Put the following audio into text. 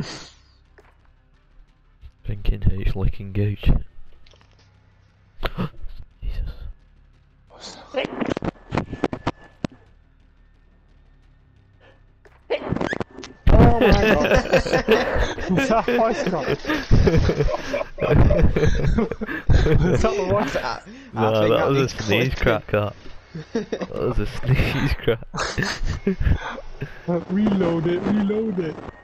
Thinking who's licking gooch. Jesus. Oh my god! Is that a voice crack? Is that the voice crack? No, that was a sneeze crack, that was a sneeze crack. Reload it, reload it.